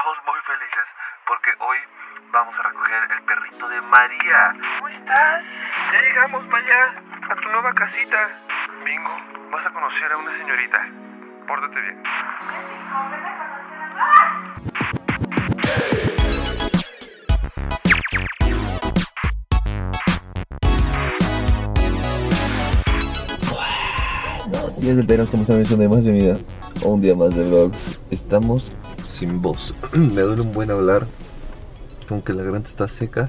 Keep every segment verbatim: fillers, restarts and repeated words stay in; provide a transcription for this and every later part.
estamos muy felices porque hoy vamos a recoger el perrito de María. ¿Cómo estás? Ya llegamos, Maya, a tu nueva casita. Bingo, vas a conocer a una señorita. Pórtate bien. Buenos días del Tenos, ¿cómo están? Un día más de vida, un día más de vlogs. Estamos sin voz. Me duele un buen hablar, aunque la garganta está seca.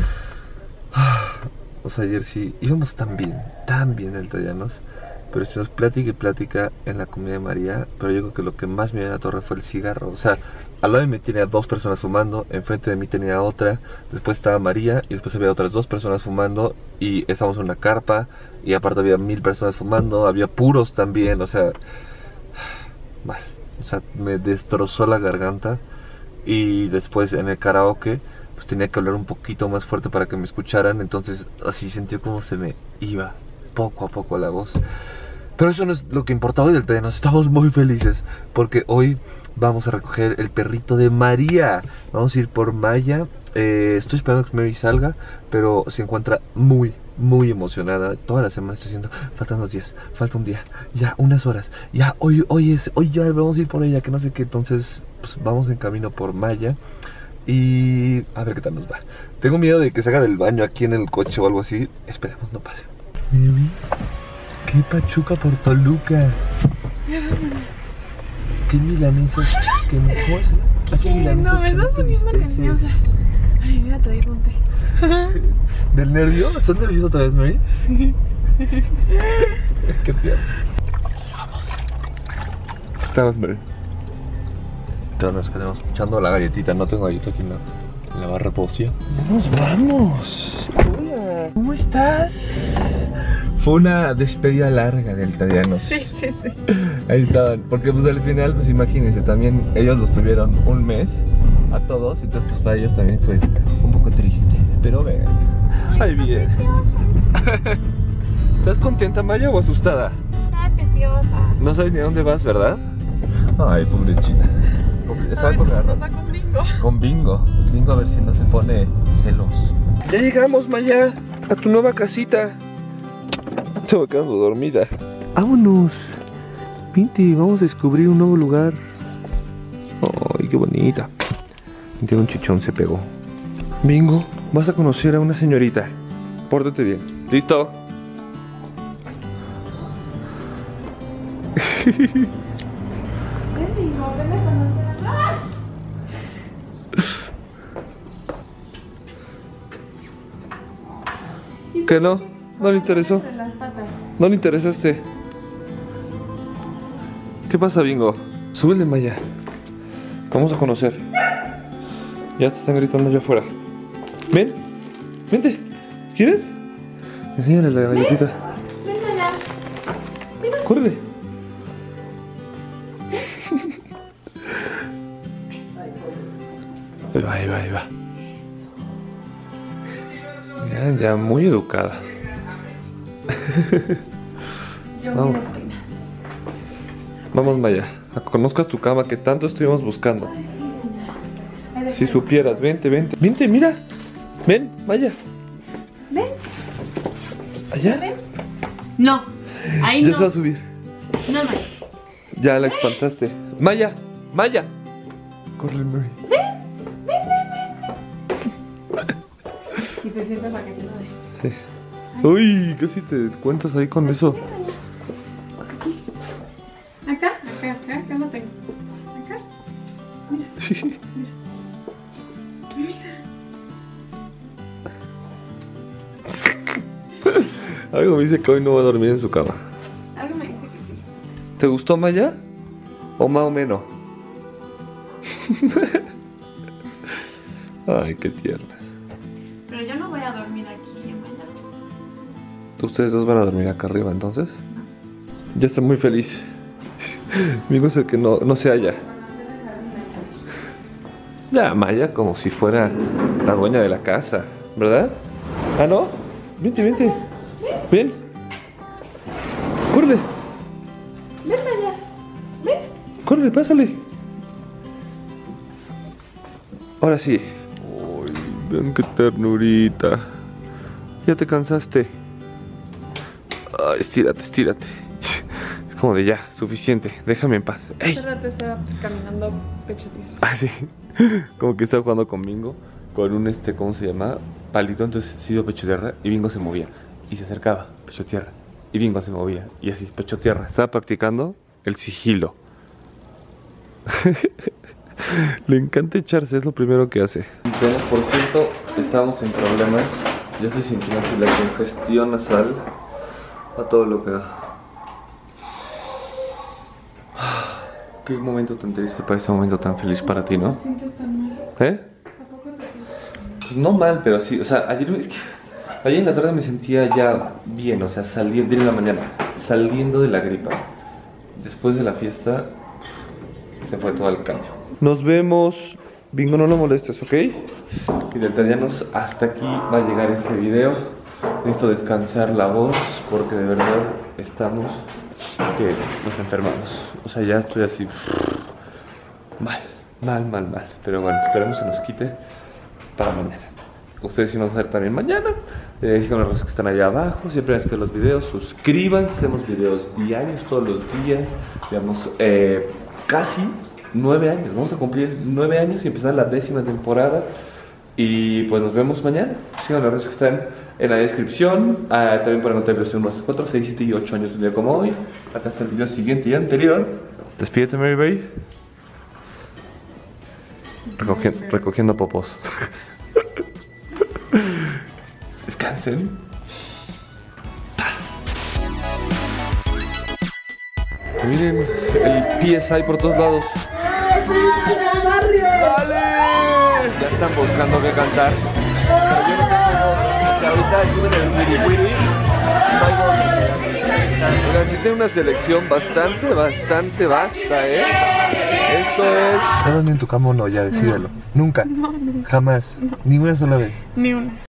O sea, ayer sí íbamos tan bien, tan bien el Tallanos, pero estuvimos plática y plática en la comida de María. Pero yo creo que lo que más me dio en la torre fue el cigarro. O sea, al lado de mí tenía dos personas fumando, enfrente de mí tenía otra, después estaba María y después había otras dos personas fumando y estábamos en una carpa y aparte había mil personas fumando, había puros también, o sea, mal. O sea, me destrozó la garganta y después en el karaoke pues tenía que hablar un poquito más fuerte para que me escucharan, entonces así sentí como se me iba poco a poco la voz. Pero eso no es lo que importaba hoy del Tallanos. Estamos muy felices porque hoy vamos a recoger el perrito de María. Vamos a ir por Maya. eh, Estoy esperando que Mary salga, pero se encuentra muy, muy emocionada. Toda la semana está diciendo, faltan dos días, falta un día, ya, unas horas, ya, hoy, hoy es, hoy ya vamos a ir por ella, que no sé qué. Entonces, pues vamos en camino por Maya y a ver qué tal nos va. Tengo miedo de que se haga del baño aquí en el coche o algo así. Esperemos no pase. Mary, qué pachuca por Toluca. Qué milanesas. ¿Qué, ¿Cómo es? Hace milanesas. No, me estás poniendo nerviosa. Ay, voy a traer un té. ¿Del nervio? ¿Estás nervioso otra vez, Mary? Sí. Qué tierno. Vamos. Estamos, Mary. Todos nos quedamos echando la galletita. No tengo galleta aquí en la, en la barra posia. ¡Vamos, vamos! Hola, ¿cómo estás? Fue una despedida larga del Tallanos. Sí, sí, sí. Ahí estaban, porque pues al final, pues imagínense, también ellos los tuvieron un mes a todos, entonces pues para ellos también fue un poco triste. Pero ven, ahí bien. ¿Estás contenta, Maya, o asustada? Está preciosa. No sabes ni a dónde vas, ¿verdad? Ay, pobre china. Estaba con la Está con Bingo. Con Bingo. Bingo a ver si no se pone celoso. Ya llegamos, Maya, a tu nueva casita. Estaba quedando dormida. Vámonos. Pinti, vamos a descubrir un nuevo lugar. Ay, qué bonita. Tiene un chichón, se pegó. Bingo, vas a conocer a una señorita. Pórtate bien. ¿Listo? Ven, Bingo, ven a conocer a... ¡Ah! ¿Qué no? No le interesó. Entre las patas. No le interesaste. ¿Qué pasa, Bingo? Súbele, Maya. Vamos a conocer. Ya te están gritando allá afuera. Ven, vente. ¿Quieres? Enséñale la galletita. Ven allá. Córrele. Ahí va, ahí va, ahí va. Ya, ya muy educada. Yo Vamos. me despeino. Vamos, Maya, a que conozcas tu cama que tanto estuvimos buscando. Si supieras, vente, vente. Vente, mira. Ven, Maya. Ven. Allá. Ven. No. Ahí Ya no. se va a subir. No, no. Ya la espantaste. Maya, Maya. Corre, Mary. Y se sienta para que se lo dé. Sí. Uy, casi te descuentas ahí con eso. Acá, acá, acá, acá lo tengo. Acá. Mira, Sí. Algo me dice que hoy no va a dormir en su cama. algo me dice que sí. ¿Te gustó, Maya? ¿O más o menos? Ay, qué tiernas. Pero yo no voy a dormir aquí en mañana. ¿Ustedes dos van a dormir acá arriba entonces? Ya está muy feliz. Mi hijo es el que no, no se halla. Ya, Maya, como si fuera la dueña de la casa, ¿verdad? ¿Ah, no? Vente, vente. Ven. Córrele. Ven allá. Ven. Córrele, pásale. Ahora sí. Uy, vean qué ternurita. ¿Ya te cansaste? Ay, estírate, estírate. Es como de ya, suficiente. Déjame en paz. ¡Ey! Hace rato estaba caminando pecho tierra. Ah, sí. Como que estaba jugando con Bingo. Con un, este, ¿cómo se llama? Palito. Entonces se dio pecho tierra y Bingo se movía. Y se acercaba, pecho tierra. Y Bingo se movía. Y así, pecho tierra. Estaba practicando el sigilo. Le encanta echarse, es lo primero que hace. Bueno, por cierto, estábamos en problemas. Ya estoy sintiendo así la congestión nasal a todo lo que da. Qué momento tan triste para este momento tan feliz para ti, ¿no? ¿Te sientes tan mal? ¿Eh? ¿Tampoco te sientes? Pues no mal, pero sí. O sea, ayer, es que, ayer en la tarde me sentía ya bien, o sea, saliendo en la mañana, saliendo de la gripa. Después de la fiesta se fue todo al caño. Nos vemos. Bingo, no lo molestes, ¿ok? Y del Italianos, hasta aquí va a llegar este video. Necesito descansar la voz porque de verdad estamos que nos enfermamos. O sea, ya estoy así mal, mal, mal, mal. Pero bueno, esperemos que se nos quite para mañana. Ustedes sí nos van a ver también mañana. Eh, sigan las cosas que están allá abajo. Siempre ven que los videos, suscríbanse. Hacemos videos diarios todos los días. Digamos, eh, casi nueve años. Vamos a cumplir nueve años y empezar la décima temporada. Y pues nos vemos mañana. Sigan las redes que están en la descripción. Ah, también pueden notar versión uno, dos, cuatro, seis, siete y ocho años de un día como hoy. Acá está el video siguiente y anterior. Despídete, Mary Bay. Recogi recogiendo popos. Descansen. Miren el P S I por todos lados. ¡Dale! Ya están buscando qué cantar. Pero yo no tengo voz. O sea, ahorita estuve en el Wiri Wiri. Oigan, sí tiene una selección bastante, bastante vasta, ¿eh? Esto es... ¿Estás en tu cama o no? Ya, decídelo. Nunca. No, nunca. Jamás. No. Ni una sola vez. Ni una.